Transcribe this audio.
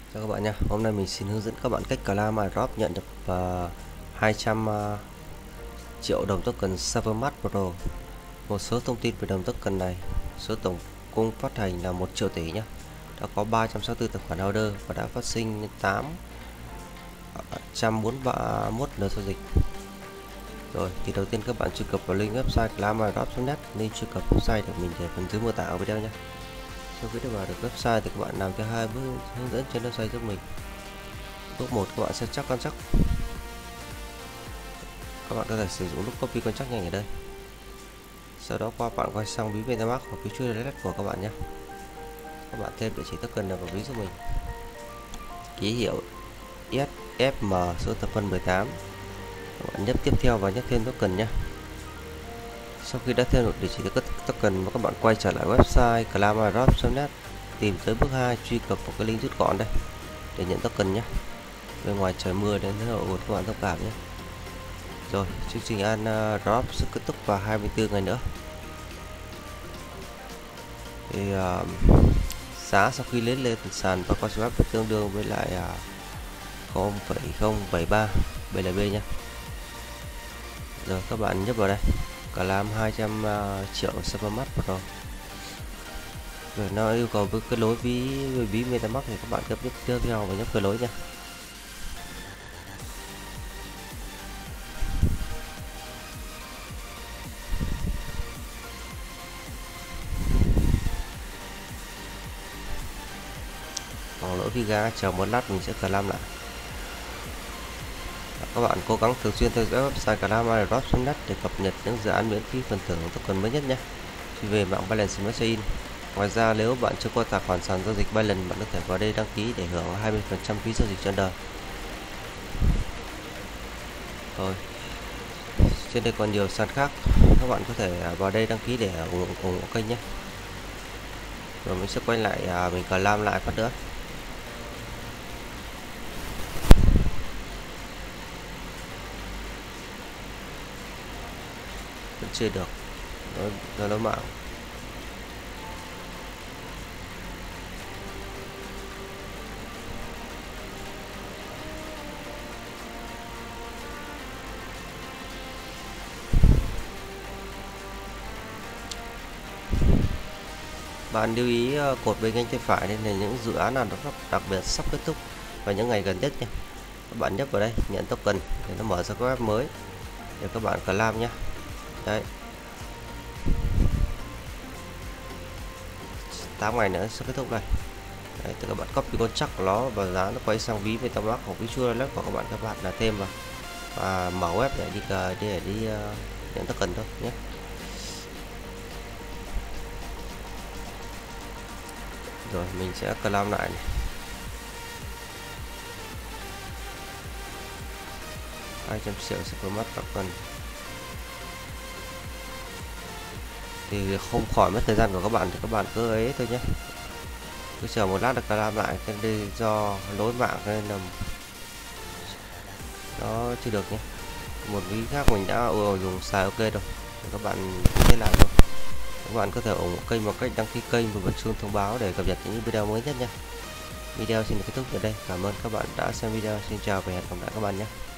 Chào các bạn nha. Hôm nay mình xin hướng dẫn các bạn cách claim airdrop nhận được 200 triệu đồng token Cybermat Pro. Một số thông tin về đồng token này: số tổng cung phát hành là 1 triệu tỷ nhé. Đã có 364 tài khoản order và đã phát sinh 841 lượt giao dịch. Rồi thì đầu tiên các bạn truy cập vào link website claimairdrop.net, link truy cập website được mình để phần dưới mô tả ở video nhé. Sau khi đã vào được website thì các bạn làm theo hai bước hướng dẫn trên website giúp mình. Bước 1, các bạn sẽ chắc con chắc. Các bạn có thể sử dụng nút copy con chắc nhanh ở đây. Sau đó bạn quay sang ví MetaMask hoặc ví chuỗi wallet của các bạn nhé. Các bạn thêm địa chỉ token vào ví giúp mình. Ký hiệu SFM số thập phân 18. Các bạn nhấp tiếp theo và nhấp thêm token nhé. Sau khi đã thêm được địa chỉ token, các bạn quay trở lại website claimairdrop.net, tìm tới bước 2, truy cập vào cái link rút gọn đây để nhận token nhé. Bên ngoài trời mưa đến thế độ các bạn thông cảm nhé. Rồi, chương trình airdrop sẽ kết thúc vào 24 ngày nữa. Thì giá sau khi lên sàn và qua swap tương đương với lại 0,073 BLB nhé. Rồi các bạn nhấp vào đây, claim 200 triệu Cybermat Pro. Rồi nó yêu cầu với kết nối ví MetaMask thì các bạn nhấp tiếp theo và nhấp kết nối nha. Còn lỗi khi ga chờ một lát mình sẽ claim lại. Các bạn cố gắng thường xuyên theo dõi website claimairdrop.net để cập nhật những dự án miễn phí phần thưởng token mới nhất nhé. Khi về mạng Binance Smart Chain. Ngoài ra, nếu bạn chưa có tài khoản sàn giao dịch Binance, bạn có thể vào đây đăng ký để hưởng 20% phí giao dịch trên đời. Rồi, trên đây còn nhiều sàn khác, các bạn có thể vào đây đăng ký để ủng hộ kênh nhé. Rồi mình sẽ quay lại mình claim lại phát nữa. Vẫn chưa được, nó mạng. Bạn lưu ý cột bên cạnh tay phải đây là những dự án nào đó đặc biệt sắp kết thúc vào những ngày gần nhất nha. Các bạn nhấp vào đây nhận token để nó mở ra các web mới để các bạn claim nhé. Đấy, 8 ngày nữa sẽ kết thúc này. Đấy, thì các bạn copy con chắc của nó và giá nó quay sang ví MetaMask hoặc ví chuỗi wallet của các bạn là thêm vào và mở web để đi nhận token thôi nhé. Rồi mình sẽ claim lại này. 200 triệu sẽ có mất token. Thì không khỏi mất thời gian của các bạn thì các bạn cứ ấy thôi nhé, cứ chờ một lát là claim lại. Cái đây do lỗi mạng nên là nó chưa được nhé. Một ví khác mình đã dùng xài ok rồi, các bạn thế làm thôi. Các bạn có thể ủng hộ kênh bằng cách đăng ký kênh và bật chuông thông báo để cập nhật những video mới nhất nha. Video xin được kết thúc ở đây. Cảm ơn các bạn đã xem video. Xin chào và hẹn gặp lại các bạn nhé.